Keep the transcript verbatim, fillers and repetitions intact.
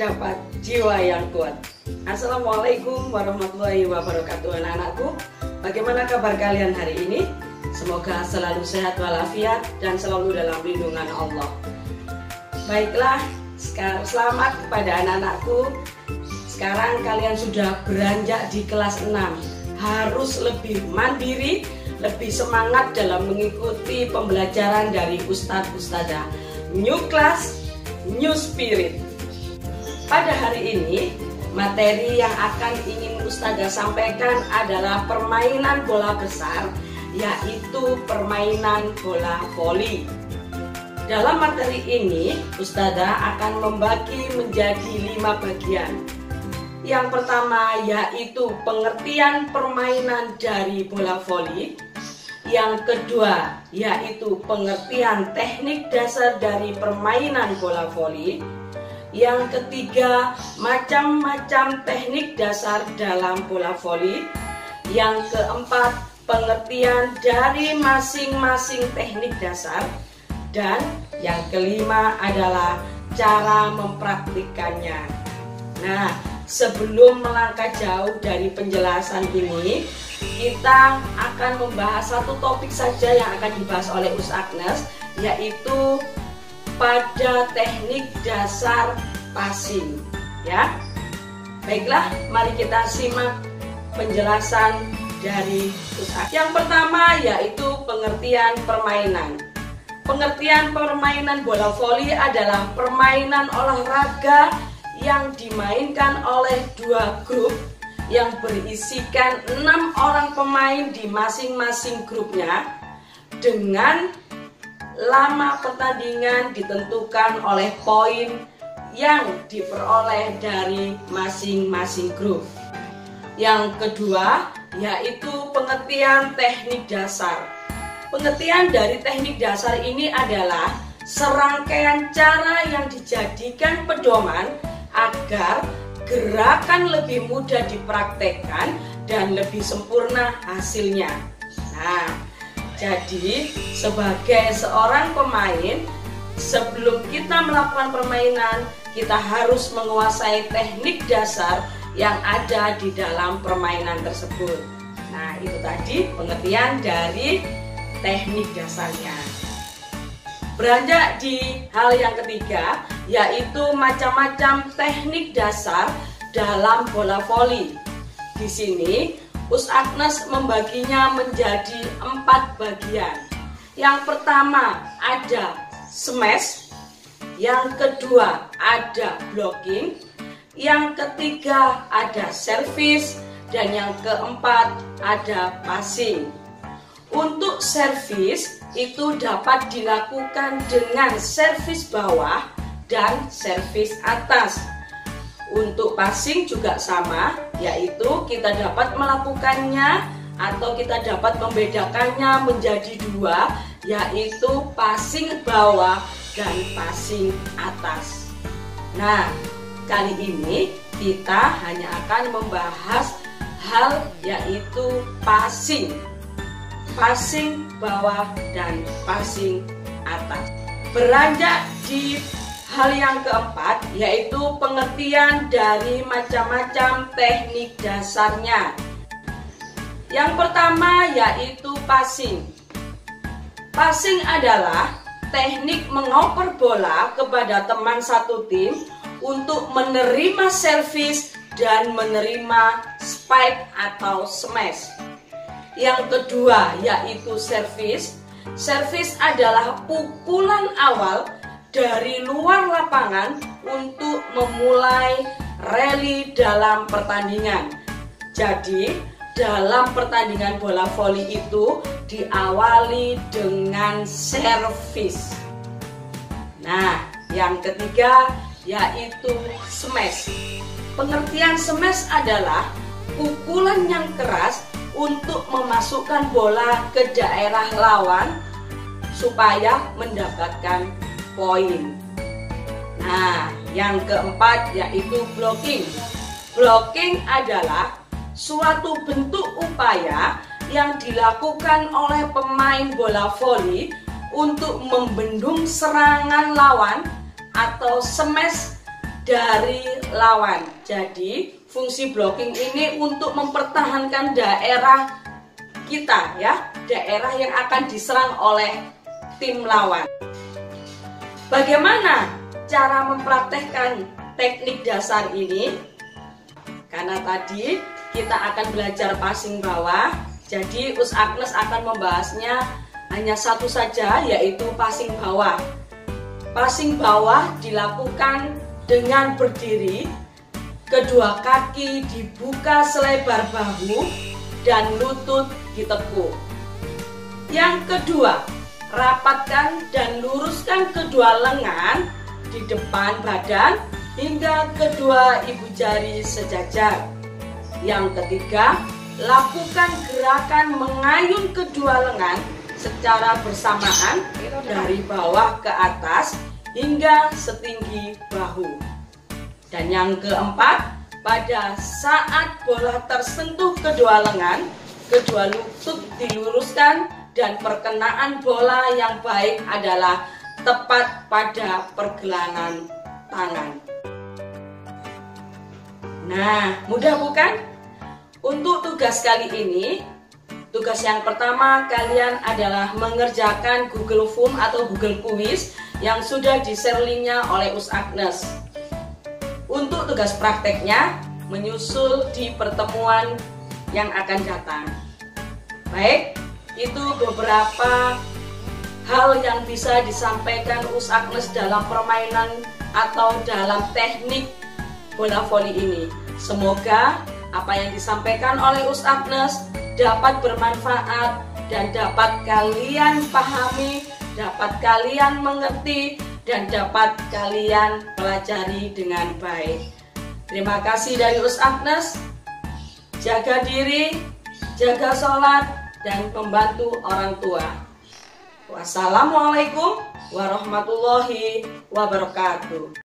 terdapat jiwa yang kuat. Assalamualaikum warahmatullahi wabarakatuh anak-anakku. Bagaimana kabar kalian hari ini? Semoga selalu sehat walafiat dan selalu dalam lindungan Allah. Baiklah, selamat kepada anak-anakku. Sekarang kalian sudah beranjak di kelas enam. Harus lebih mandiri, lebih semangat dalam mengikuti pembelajaran dari Ustadz Ustadzah. New class, new spirit. Pada hari ini, materi yang akan ingin Ustadzah sampaikan adalah permainan bola besar, yaitu permainan bola voli. Dalam materi ini, Ustadzah akan membagi menjadi lima bagian. Yang pertama yaitu pengertian permainan dari bola voli. Yang kedua yaitu pengertian teknik dasar dari permainan bola voli. Yang ketiga, macam-macam teknik dasar dalam bola voli. Yang keempat, pengertian dari masing-masing teknik dasar. Dan yang kelima adalah cara mempraktikkannya. Nah, sebelum melangkah jauh dari penjelasan ini, kita akan membahas satu topik saja yang akan dibahas oleh Ustadz Agnes, yaitu pada teknik dasar passing, ya. Baiklah, mari kita simak penjelasan dari Ustadz. Yang pertama yaitu pengertian permainan. Pengertian permainan bola voli adalah permainan olahraga yang dimainkan oleh dua grup yang berisikan enam orang pemain di masing-masing grupnya, dengan lama pertandingan ditentukan oleh poin yang diperoleh dari masing-masing grup. Yang kedua yaitu pengertian teknik dasar. Pengertian dari teknik dasar ini adalah serangkaian cara yang dijadikan pedoman agar gerakan lebih mudah dipraktekkan dan lebih sempurna hasilnya. Nah, jadi sebagai seorang pemain, sebelum kita melakukan permainan, kita harus menguasai teknik dasar yang ada di dalam permainan tersebut. Nah, itu tadi pengertian dari teknik dasarnya. Beranjak di hal yang ketiga, yaitu macam-macam teknik dasar dalam bola voli. Di sini Ustadz Agnes membaginya menjadi empat bagian. Yang pertama ada smash, yang kedua ada blocking, yang ketiga ada service, dan yang keempat ada passing. Untuk service itu dapat dilakukan dengan servis bawah dan servis atas. Untuk passing juga sama, yaitu kita dapat melakukannya atau kita dapat membedakannya menjadi dua, yaitu passing bawah dan passing atas. Nah, kali ini kita hanya akan membahas hal yaitu passing. Passing bawah dan passing atas. Beranjak di hal yang keempat yaitu pengertian dari macam-macam teknik dasarnya. Yang pertama yaitu passing. Passing adalah teknik mengoper bola kepada teman satu tim untuk menerima servis dan menerima spike atau smash. Yang kedua yaitu service. Service adalah pukulan awal dari luar lapangan untuk memulai rally dalam pertandingan. Jadi, dalam pertandingan bola voli itu diawali dengan servis. Nah, yang ketiga yaitu smash. Pengertian smash adalah pukulan yang keras untuk memasukkan bola ke daerah lawan supaya mendapatkan poin. Nah, yang keempat yaitu blocking. Blocking adalah suatu bentuk upaya yang dilakukan oleh pemain bola voli untuk membendung serangan lawan atau smash dari lawan. Jadi fungsi blocking ini untuk mempertahankan daerah kita ya, daerah yang akan diserang oleh tim lawan. Bagaimana cara mempraktekkan teknik dasar ini? Karena tadi kita akan belajar passing bawah, jadi Us Agnes akan membahasnya hanya satu saja, yaitu passing bawah. Passing bawah dilakukan dengan berdiri, kedua kaki dibuka selebar bahu dan lutut ditekuk. Yang kedua, rapatkan dan luruskan kedua lengan di depan badan hingga kedua ibu jari sejajar. Yang ketiga, lakukan gerakan mengayun kedua lengan secara bersamaan dari bawah ke atas hingga setinggi bahu. Dan yang keempat, pada saat bola tersentuh kedua lengan, kedua lutut diluruskan dan perkenaan bola yang baik adalah tepat pada pergelangan tangan. Nah, mudah bukan? Untuk tugas kali ini, tugas yang pertama kalian adalah mengerjakan Google Form atau Google Quiz yang sudah di-share linknya oleh Us Agnes. Untuk tugas prakteknya, menyusul di pertemuan yang akan datang. Baik, itu beberapa hal yang bisa disampaikan Us Agnes dalam permainan atau dalam teknik bola voli ini. Semoga apa yang disampaikan oleh Us Agnes dapat bermanfaat dan dapat kalian pahami, dapat kalian mengerti, dan dapat kalian pelajari dengan baik. Terima kasih dari Us Agnes. Jaga diri, jaga sholat, dan membantu orang tua. Wassalamualaikum warahmatullahi wabarakatuh.